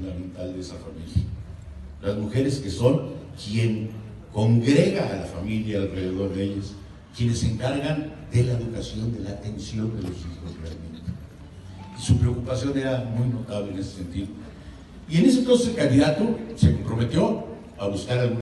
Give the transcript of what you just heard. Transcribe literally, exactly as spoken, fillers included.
fundamental de esa familia. Las mujeres que son quien congrega a la familia alrededor de ellas, quienes se encargan de la educación, de la atención de los hijos realmente. Y su preocupación era muy notable en ese sentido. Y en ese entonces el candidato se comprometió a buscar algún